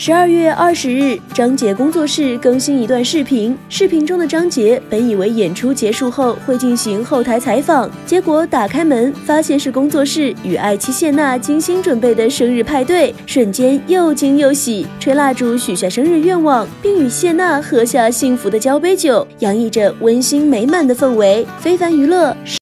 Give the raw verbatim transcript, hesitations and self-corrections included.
十二月二十日，张杰工作室更新一段视频。视频中的张杰本以为演出结束后会进行后台采访，结果打开门发现是工作室与爱妻谢娜精心准备的生日派对，瞬间又惊又喜，吹蜡烛许下生日愿望，并与谢娜喝下幸福的交杯酒，洋溢着温馨美满的氛围。非凡娱乐。